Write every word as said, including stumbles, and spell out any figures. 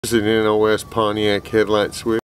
Here's an N O S Pontiac headlight switch.